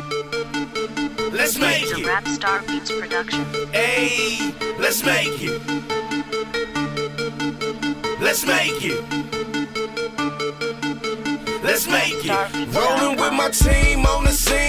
Let's make It's a it. Rap Star Beats production. Hey, let's make it. Let's make it. Let's make it. Rolling with my team on the scene.